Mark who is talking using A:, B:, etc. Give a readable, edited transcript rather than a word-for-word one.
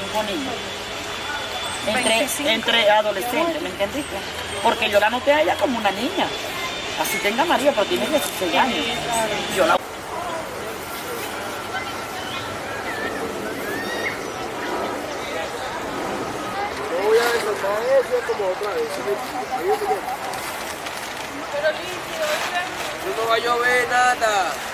A: 25 niños. Entre adolescentes, ¿me entendiste? Porque yo la noté a ella como una niña. Así tenga María, pero tiene 16 años. Yo la...
B: Voy a desmontar eso como otra vez.
C: No va a llover nada.